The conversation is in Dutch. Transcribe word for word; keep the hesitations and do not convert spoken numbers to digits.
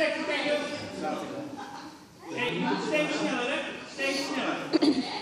Uittrekken, Theo. Nee, je moet steeds sneller, hè? Steeds sneller.